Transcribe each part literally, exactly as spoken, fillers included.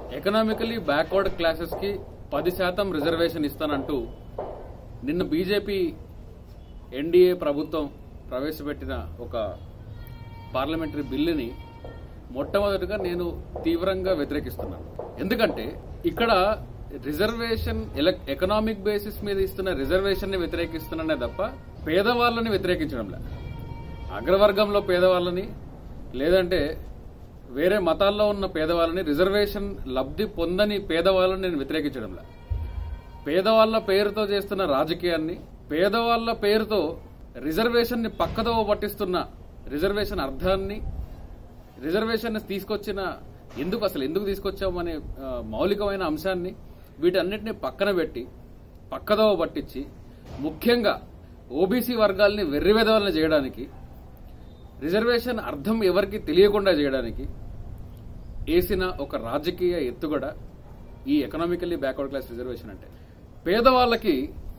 Economically backward classes కి పది శాతం రిజర్వేషన్ ఇస్తానంటూ నిన్న బీజేపీ ఎన్డీఏ ప్రభుత్వం ప్రవేశపెట్టిన ఒక పార్లమెంటరీ బిల్లుని మొట్టమొదటిగా నేను తీవ్రంగా వ్యతిరేకిస్తున్నాను. ఎందుకంటే ఇక్కడ రిజర్వేషన్ ఎకనామిక్ బేసిస్ మీద ఇస్తున్న రిజర్వేషన్ ని వ్యతిరేకిస్తున్నానే తప్ప పేదవాళ్ళని వ్యతిరేకించడంలే. అగ్రవర్గంలో పేదవాళ్ళని లేదంటే వేరే మతాల్లో ఉన్న పేదవాళ్ళని రిజర్వేషన్ లబ్ధి పొందని పేదవాళ్ళని నేను వ్యతిరేకించడంలే. పేదవాళ్ల పేరుతో చేస్తున్న రాజకీయాన్ని, పేదవాళ్ల పేరుతో రిజర్వేషన్ ని పక్కదో పట్టిస్తున్న రిజర్వేషన్ అర్థాన్ని, రిజర్వేషన్ తీసుకొచ్చిన ఎందుకు అసలు ఎందుకు తీసుకొచ్చామనే మౌలికమైన అంశాన్ని వీటన్నిటిని పక్కన పెట్టి పక్కదో పట్టించి ముఖ్యంగా ఓబీసీ వర్గాల్ని వెర్రివెదవల్ని చేయడానికి, రిజర్వేషన్ అర్థం ఎవరికి తెలియకుండా చేయడానికి వేసిన ఒక రాజకీయ ఎత్తుగడ ఈ ఎకనామికల్లీ బ్యాక్వర్డ్ క్లాస్ రిజర్వేషన్. అంటే పేదవాళ్ళకి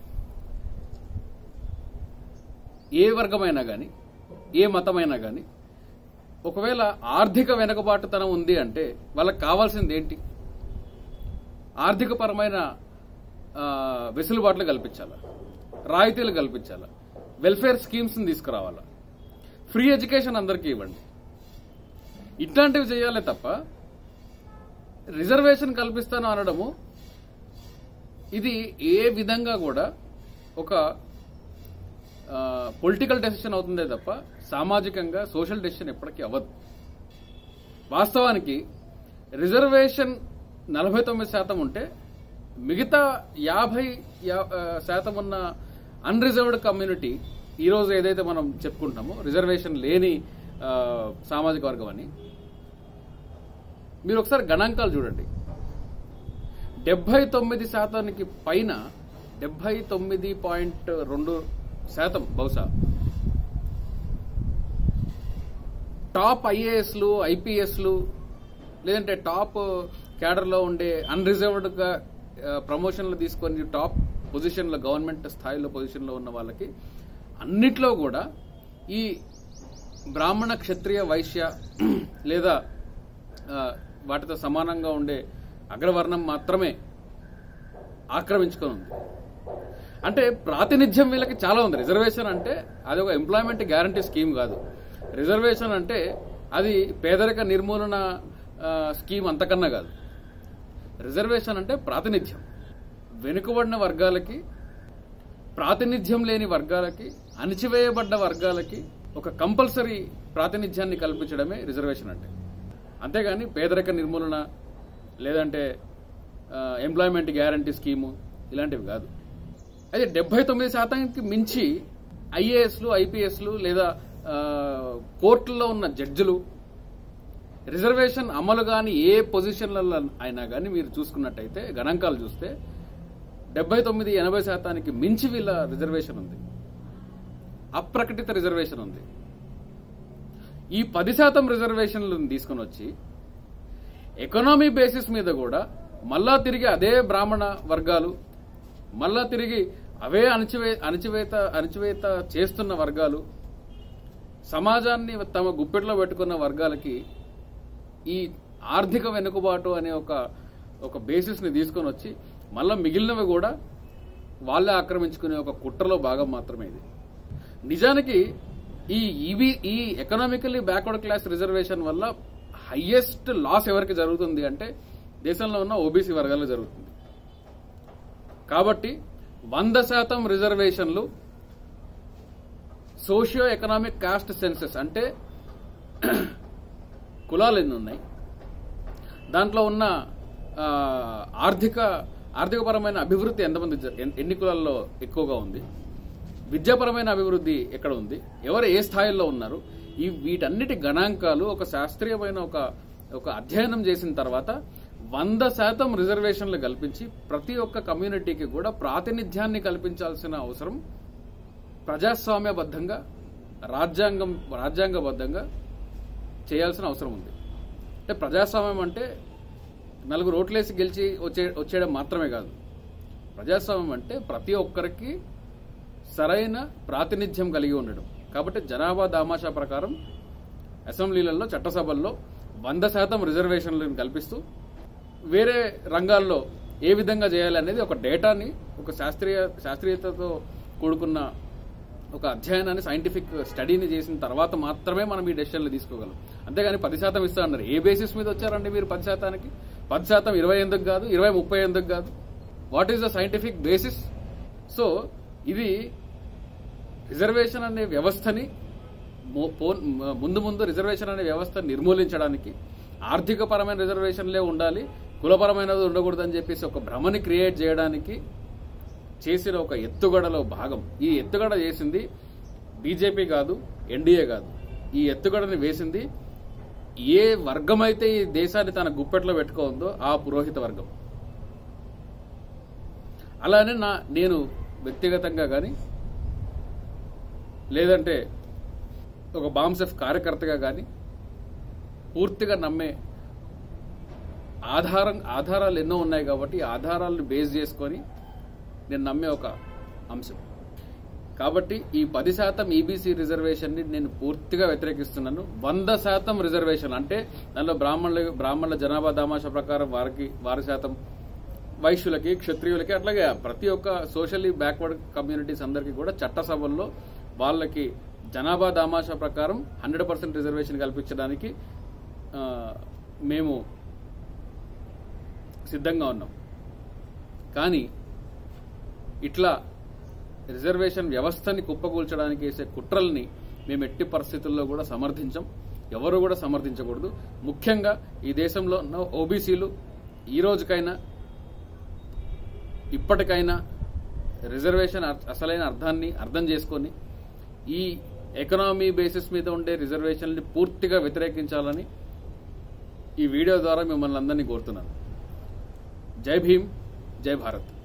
ఏ వర్గమైనా గాని ఏ మతమైనా గాని ఒకవేళ ఆర్థిక వెనుకబాటుతనం ఉంది అంటే వాళ్ళకి కావాల్సింది ఏంటి? ఆర్థిక పరమైన వెసులుబాట్లు కల్పించాలా, రాయితీలు కల్పించాలా, వెల్ఫేర్ స్కీమ్స్ తీసుకురావాలా, ఫ్రీ ఎడ్యుకేషన్ అందరికీ ఇవ్వండి. ఇట్లాంటివి చేయాలే తప్ప రిజర్వేషన్ కల్పిస్తాను అనడము ఇది ఏ విధంగా కూడా ఒక పొలిటికల్ డెసిషన్ అవుతుందే తప్ప సామాజికంగా సోషల్ డెసిషన్ ఎప్పటికీ అవ్వదు. వాస్తవానికి రిజర్వేషన్ నలభై తొమ్మిది శాతం ఉంటే మిగతా యాభై శాతం ఉన్న అన్రిజర్వ్డ్ కమ్యూనిటీ ఈరోజు ఏదైతే మనం చెప్పుకుంటామో రిజర్వేషన్ లేని సామాజిక వర్గం అని, మీరు ఒకసారి గణాంకాలు చూడండి. డెబ్బై తొమ్మిది శాతానికి పైన డెబ్బై తొమ్మిది పాయింట్ రెండు శాతం బహుశా టాప్ ఐఏఎస్లు ఐపీఎస్లు లేదంటే టాప్ క్యాడర్లో ఉండే అన్రిజర్వ్డ్ గా ప్రమోషన్లు తీసుకొని టాప్ పొజిషన్లో గవర్నమెంట్ స్థాయిలో పొజిషన్లో ఉన్న వాళ్ళకి అన్నిట్లో కూడా ఈ బ్రాహ్మణ క్షత్రియ వైశ్య లేదా వాటితో సమానంగా ఉండే అగ్రవర్ణం మాత్రమే ఆక్రమించుకొని ఉంది. అంటే ప్రాతినిధ్యం వీళ్ళకి చాలా ఉంది. రిజర్వేషన్ అంటే అది ఒక ఎంప్లాయ్మెంట్ గ్యారంటీ స్కీమ్ కాదు. రిజర్వేషన్ అంటే అది పేదరిక నిర్మూలన స్కీమ్ అంతకన్నా కాదు. రిజర్వేషన్ అంటే ప్రాతినిధ్యం. వెనుకబడిన వర్గాలకి, ప్రాతినిధ్యం లేని వర్గాలకి, అణిచివేయబడ్డ వర్గాలకి ఒక కంపల్సరీ ప్రాతినిధ్యాన్ని కల్పించడమే రిజర్వేషన్ అంటే. అంతేగాని పేదరిక నిర్మూలన లేదంటే ఎంప్లాయ్మెంట్ గ్యారంటీ స్కీము ఇలాంటివి కాదు. అయితే డెబ్బై తొమ్మిది శాతానికి మించి ఐఏఎస్లు ఐపీఎస్లు లేదా కోర్టుల్లో ఉన్న జడ్జిలు రిజర్వేషన్ అమలు కాని ఏ పొజిషన్లలో అయినా కానీ మీరు చూసుకున్నట్టయితే గణాంకాలు చూస్తే డెబ్బై తొమ్మిది ఎనభై శాతానికి మించి వీళ్ళ రిజర్వేషన్ ఉంది, అప్రకటిత రిజర్వేషన్ ఉంది. ఈ పది శాతం రిజర్వేషన్లను తీసుకుని వచ్చి ఎకనామీ బేసిస్ మీద కూడా మళ్ళా తిరిగి అదే బ్రాహ్మణ వర్గాలు, మళ్ళా తిరిగి అవే అణచివే అణచివేత అణచివేత చేస్తున్న వర్గాలు, సమాజాన్ని తమ గుప్పెట్లో పెట్టుకున్న వర్గాలకి ఈ ఆర్థిక వెనుకబాటు అనే ఒక ఒక బేసిస్ ని తీసుకొని వచ్చి మళ్ళా మిగిలినవి కూడా వాళ్ళే ఆక్రమించుకునే ఒక కుట్రలో భాగం మాత్రమే ఇది. నిజానికి ఈ ఇవి ఈ ఎకనామికల్లీ బ్యాక్వర్డ్ క్లాస్ రిజర్వేషన్ వల్ల హైయెస్ట్ లాస్ ఎవరికి జరుగుతుంది అంటే దేశంలో ఉన్న ఓబీసీ వర్గాలకు జరుగుతుంది. కాబట్టి వంద శాతం రిజర్వేషన్లు సోషియో ఎకనామిక్ కాస్ట్ సెన్సెస్ అంటే కులాలు ఎన్ని ఉన్నాయి, దాంట్లో ఉన్న ఆర్థిక ఆర్థికపరమైన అభివృద్ధి ఎంతమంది ఎన్ని కులాల్లో ఎక్కువగా ఉంది, విద్యాపరమైన అభివృద్ధి ఎక్కడ ఉంది, ఎవరు ఏ స్థాయిలో ఉన్నారు, ఈ వీటన్నిటి గణాంకాలు ఒక శాస్త్రీయమైన ఒక ఒక అధ్యయనం చేసిన తర్వాత వంద శాతం రిజర్వేషన్లు కల్పించి ప్రతి ఒక్క కమ్యూనిటీకి కూడా ప్రాతినిధ్యాన్ని కల్పించాల్సిన అవసరం ప్రజాస్వామ్యబద్ధంగా రాజ్యాంగం రాజ్యాంగబద్ధంగా చేయాల్సిన అవసరం ఉంది. అంటే ప్రజాస్వామ్యం అంటే నలుగురు ఓట్లేసి గెలిచి వచ్చే వచ్చేయడం మాత్రమే కాదు. ప్రజాస్వామ్యం అంటే ప్రతి ఒక్కరికి సరైన ప్రాతినిధ్యం కలిగి ఉండడం. కాబట్టి జనాభా దామాషా ప్రకారం అసెంబ్లీలలో చట్టసభల్లో వంద శాతం రిజర్వేషన్లను కల్పిస్తూ వేరే రంగాల్లో ఏ విధంగా చేయాలి అనేది ఒక డేటాని ఒక శాస్త్రీయ శాస్త్రీయతతో కూడుకున్న ఒక అధ్యయనాన్ని సైంటిఫిక్ స్టడీని చేసిన తర్వాత మాత్రమే మనం ఈ డెసిషన్లు తీసుకోగలం. అంతేగాని పది శాతం ఇస్తా అన్నారు. ఏ బేసిస్ మీద వచ్చారండి మీరు పది శాతానికి? పది శాతం ఇరవై ఎందుకు కాదు, ఇరవై ముప్పై ఎందుకు కాదు? What is the scientific basis? So ఇది రిజర్వేషన్ అనే వ్యవస్థని ముందు ముందు రిజర్వేషన్ అనే వ్యవస్థ నిర్మూలించడానికి ఆర్థిక పరమైన రిజర్వేషన్లే ఉండాలి, కులపరమైనది ఉండకూడదని చెప్పేసి ఒక భ్రమని క్రియేట్ చేయడానికి చేసిన ఒక ఎత్తుగడలో భాగం. ఈ ఎత్తుగడ చేసింది బీజేపీ కాదు, ఎన్డీఏ కాదు. ఈ ఎత్తుగడని వేసింది ఏ వర్గం అయితే ఈ దేశాన్ని తన గుప్పెట్లో పెట్టుకోందో ఆ పురోహిత వర్గం. అలానే నా నేను వ్యక్తిగతంగా కానీ లేదంటే ఒక బామ్సెఫ్ కార్యకర్తగా కానీ పూర్తిగా నమ్మే ఆధారం ఆధారాలు ఎన్నో ఉన్నాయి కాబట్టి ఆధారాలను బేస్ చేసుకొని నేను నమ్మే ఒక అంశం. కాబట్టి ఈ పది శాతం ఈబీసీ రిజర్వేషన్ ని నేను పూర్తిగా వ్యతిరేకిస్తున్నాను. వంద శాతం రిజర్వేషన్ అంటే దానిలో బ్రాహ్మణుల బ్రాహ్మణుల జనాభా దామాషా ప్రకారం వారికి వారి శాతం, వైశ్యులకి, క్షత్రియులకి, అట్లాగే ప్రతి ఒక్క సోషల్లీ బ్యాక్వర్డ్ కమ్యూనిటీస్ అందరికీ కూడా చట్టసభల్లో వాళ్ళకి జనాభా దామాషా ప్రకారం హండ్రెడ్ పర్సెంట్ రిజర్వేషన్ కల్పించడానికి మేము సిద్ధంగా ఉన్నాం. కానీ ఇట్లా రిజర్వేషన్ వ్యవస్థని కుప్పకూల్చడానికి వేసే కుట్రల్ని మేము ఎట్టి పరిస్థితుల్లో కూడా సమర్థించం, ఎవరు కూడా సమర్థించకూడదు. ముఖ్యంగా ఈ దేశంలో ఉన్న ఓబీసీలు ఈ రోజుకైనా ఇప్పటికైనా రిజర్వేషన్ అసలైన అర్థాన్ని అర్థం చేసుకొని ఈ ఎకనామీ బేసిస్ మీద ఉండే రిజర్వేషన్ని పూర్తిగా వ్యతిరేకించాలని ఈ వీడియో ద్వారా మిమ్మల్ని అందరినీ కోరుతున్నాను. జై భీమ్, జై భారత్.